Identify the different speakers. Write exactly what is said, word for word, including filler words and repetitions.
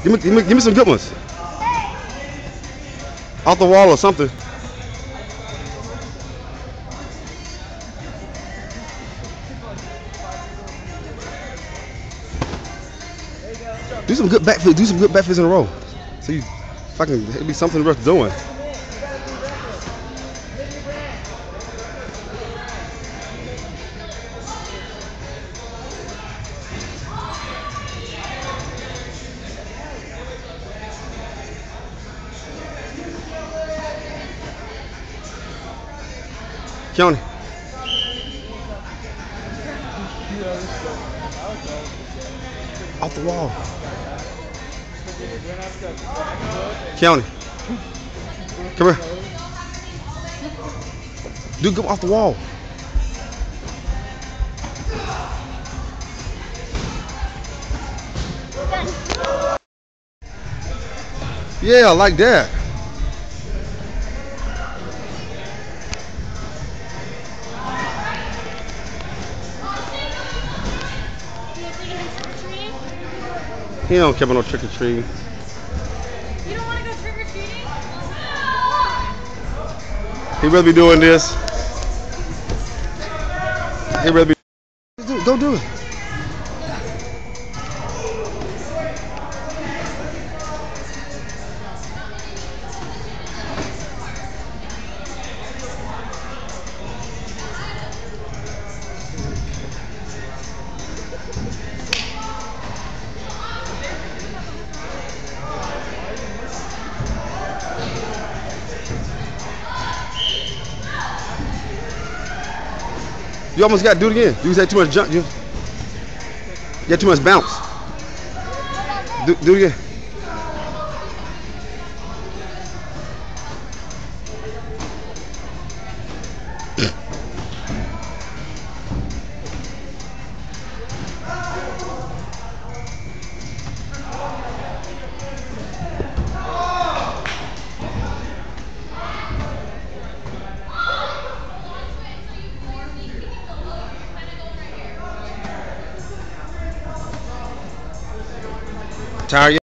Speaker 1: Give me, give me, give me some good ones. Off the wall or something. Do some good backflips. Do some good backflips in a row. So you fucking, it'd be something worth doing. Keoni. Off the wall. Keoni. Come here. Dude, go off the wall. Yeah, like that. He don't care about no trick or treating.
Speaker 2: You don't want to go trick or treating?
Speaker 1: He'd rather be doing this. He'd rather be. Go do it. You almost got to do it again. You had too much jump. You, you had too much bounce. Do, do it again. Tired yet?